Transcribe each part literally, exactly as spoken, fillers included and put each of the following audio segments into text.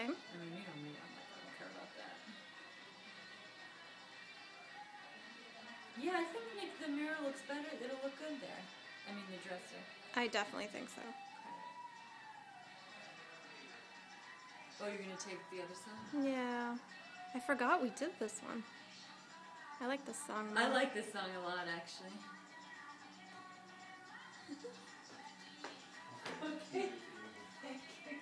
Okay. I mean, you know me, I'm like, I don't care about that. Yeah, I think like the mirror looks better. It'll look good there. I mean, the dresser. I definitely think so. Okay. Oh, you're gonna take the other side? Yeah. I forgot we did this one. I like this song though. I like this song a lot, actually. Okay. Thank you.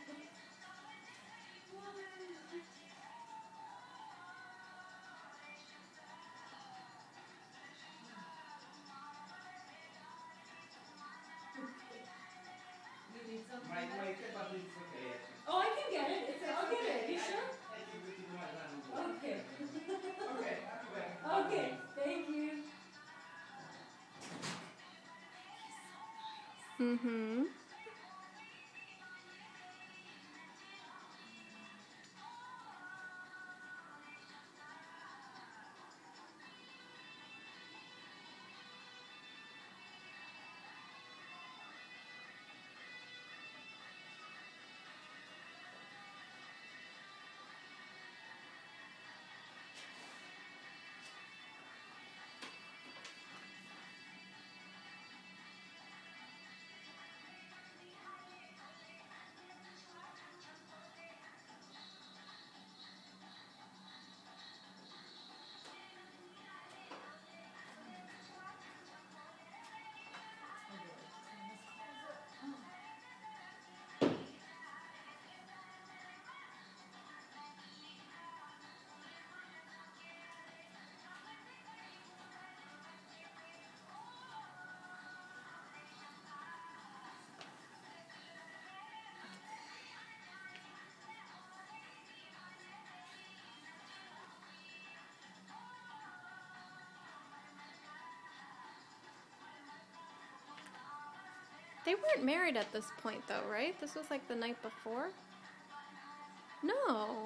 You need something? My, my kebab is okay. Oh, I can get it. It's, I'll get it. You sure? I give it to my landlord. Okay. Okay. Okay. Thank you. Mm-hmm. They weren't married at this point though, right? This was like the night before? No.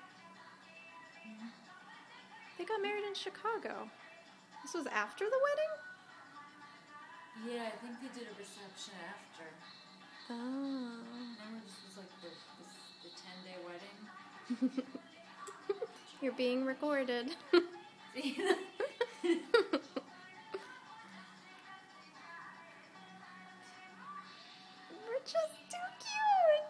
They got married in Chicago. This was after the wedding? Yeah, I think they did a reception after. Oh. Remember, this was like the the ten-day wedding. You're being recorded. We're just too cute.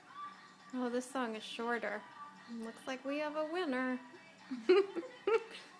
Oh, this song is shorter. Looks like we have a winner.